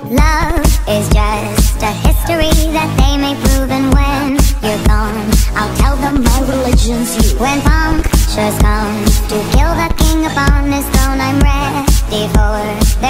Love is just a history that they may prove, and when you're gone, I'll tell them my religion's you. When punctures come to kill the king upon his throne, I'm ready for their